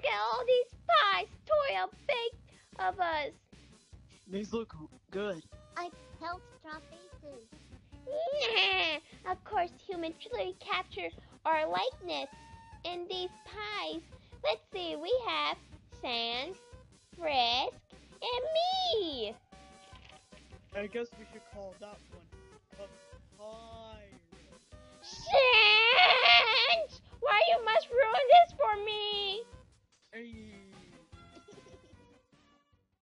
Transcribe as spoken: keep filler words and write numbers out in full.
at all these pies, Toya baked of us. These look good. I held straw faces. Yeah, of course, humans truly capture our likeness in these pies. Let's see, we have Sans, Frisk, and me. I guess we should call that one a pie.